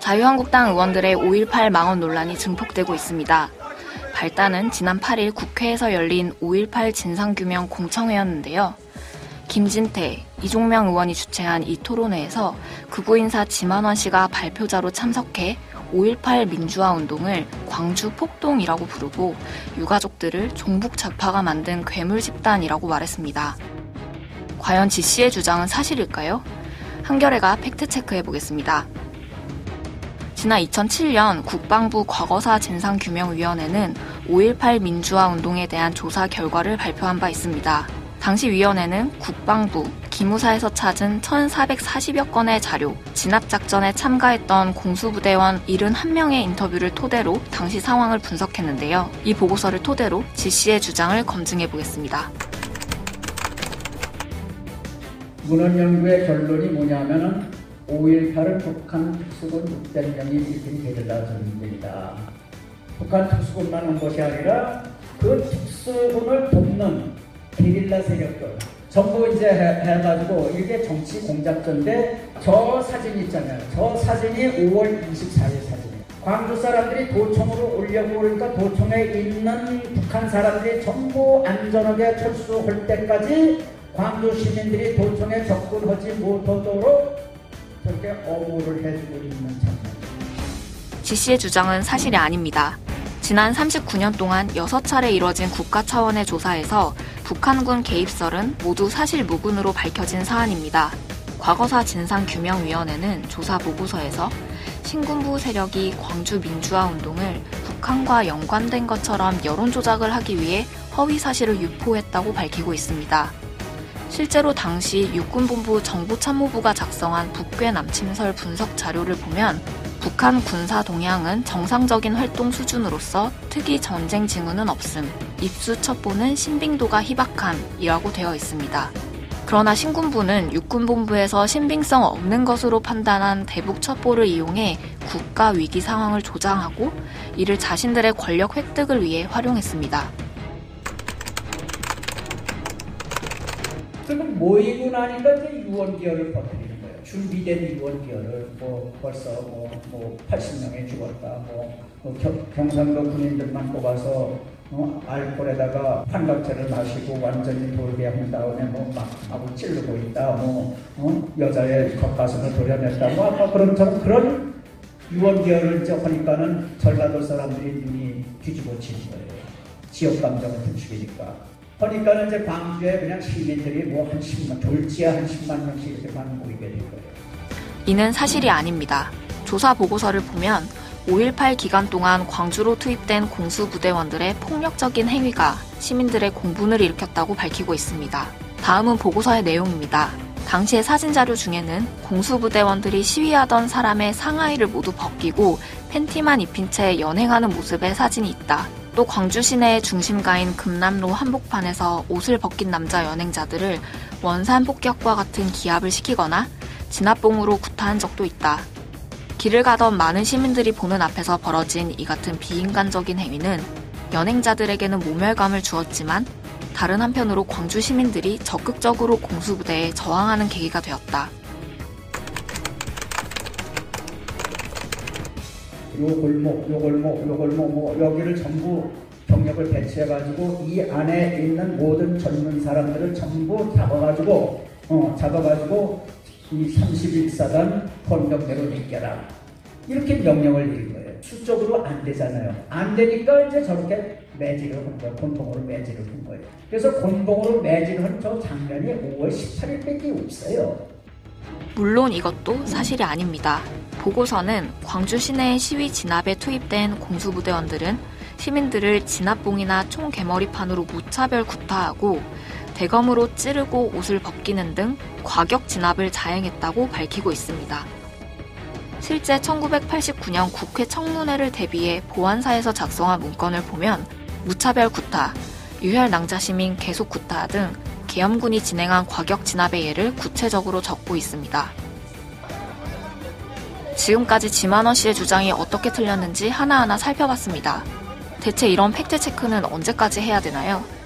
자유한국당 의원들의 5.18 망언 논란이 증폭되고 있습니다. 발단은 지난 8일 국회에서 열린 5.18 진상규명 공청회였는데요. 김진태, 이종명 의원이 주최한 이 토론회에서 극우 인사 지만원 씨가 발표자로 참석해 5.18 민주화 운동을 광주 폭동이라고 부르고 유가족들을 종북 좌파가 만든 괴물 집단이라고 말했습니다. 과연 지 씨의 주장은 사실일까요? 한겨레가 팩트체크해보겠습니다. 지난 2007년 국방부 과거사 진상규명위원회는 5.18 민주화 운동에 대한 조사 결과를 발표한 바 있습니다. 당시 위원회는 국방부, 기무사에서 찾은 1,440여 건의 자료, 진압작전에 참가했던 공수부대원 71명의 인터뷰를 토대로 당시 상황을 분석했는데요. 이 보고서를 토대로 지 씨의 주장을 검증해보겠습니다. 문헌연구의 결론이 뭐냐면은 5.18은 북한 특수군 600명이 일으킨 게릴라 전쟁이다. 북한 특수군만 온 것이 아니라 그 특수군을 돕는 게릴라 세력들 전부 이제 해가지고 이게 정치 공작전인데 저 사진 있잖아요. 저 사진이 5월 24일 사진이에요. 광주 사람들이 도청으로 오려고 그러니까 도청에 있는 북한 사람들이 전부 안전하게 철수할 때까지 광주 시민들이 도청에 접근하지 못하도록 그렇게 엄호를 해주고 있는 장면. 지 씨의 주장은 사실이 아닙니다. 지난 39년 동안 6차례 이뤄진 국가 차원의 조사에서 북한군 개입설은 모두 사실무근으로 밝혀진 사안입니다. 과거사 진상규명위원회는 조사 보고서에서 신군부 세력이 광주 민주화 운동을 북한과 연관된 것처럼 여론조작을 하기 위해 허위 사실을 유포했다고 밝히고 있습니다. 실제로 당시 육군본부 정보참모부가 작성한 북괴 남침설 분석 자료를 보면 북한 군사 동향은 정상적인 활동 수준으로서 특이 전쟁 징후는 없음, 입수 첩보는 신빙도가 희박함이라고 되어 있습니다. 그러나 신군부는 육군본부에서 신빙성 없는 것으로 판단한 대북 첩보를 이용해 국가 위기 상황을 조장하고 이를 자신들의 권력 획득을 위해 활용했습니다. 그럼 모이고 나니까 이제 유언기어를 퍼뜨리는 거예요. 준비된 유언기어를 벌써 80명이 죽었다. 경상도 군인들만 뽑아서 알코올에다가 판각제를 마시고 완전히 돌게 한 다음에 막 찌르고 있다. 여자의 겉가슴을 도려냈다. 아까 그런 유언기어를 이제 하니까는 전라도 사람들이 눈이 뒤집어지는 거예요. 지역 감정을 부추기니까. 그러니까 이제 광주에 그냥 시민들이 한 10만, 졸지에 한 10만 명씩 이렇게만 모이게 된 거예요. 이는 사실이 아닙니다. 조사 보고서를 보면 5.18 기간 동안 광주로 투입된 공수부대원들의 폭력적인 행위가 시민들의 공분을 일으켰다고 밝히고 있습니다. 다음은 보고서의 내용입니다. 당시의 사진자료 중에는 공수부대원들이 시위하던 사람의 상하의를 모두 벗기고 팬티만 입힌 채 연행하는 모습의 사진이 있다. 또 광주 시내의 중심가인 금남로 한복판에서 옷을 벗긴 남자 연행자들을 원산 폭격과 같은 기합을 시키거나 진압봉으로 구타한 적도 있다. 길을 가던 많은 시민들이 보는 앞에서 벌어진 이 같은 비인간적인 행위는 연행자들에게는 모멸감을 주었지만 다른 한편으로 광주 시민들이 적극적으로 공수부대에 저항하는 계기가 되었다. 요 골목, 여기를 전부 병력을 배치해가지고 이 안에 있는 모든 젊은 사람들을 전부 잡아가지고 이 31사단 권력대로 맡겨라. 이렇게 명령을 내린 거예요. 수적으로 안 되잖아요. 안 되니까 이제 저렇게 매질을 한 거예요. 곤봉으로 매질을 한 거예요. 그래서 곤봉으로 매질을 한 저 장면이 5월 18일밖에 없어요. 물론 이것도 사실이 아닙니다. 보고서는 광주 시내의 시위 진압에 투입된 공수부대원들은 시민들을 진압봉이나 총개머리판으로 무차별 구타하고 대검으로 찌르고 옷을 벗기는 등 과격 진압을 자행했다고 밝히고 있습니다. 실제 1989년 국회 청문회를 대비해 보안사에서 작성한 문건을 보면 무차별 구타, 유혈 낭자 시민 계속 구타 등 계엄군이 진행한 과격 진압의 예를 구체적으로 적고 있습니다. 지금까지 지만원 씨의 주장이 어떻게 틀렸는지 하나하나 살펴봤습니다. 대체 이런 팩트체크는 언제까지 해야 되나요?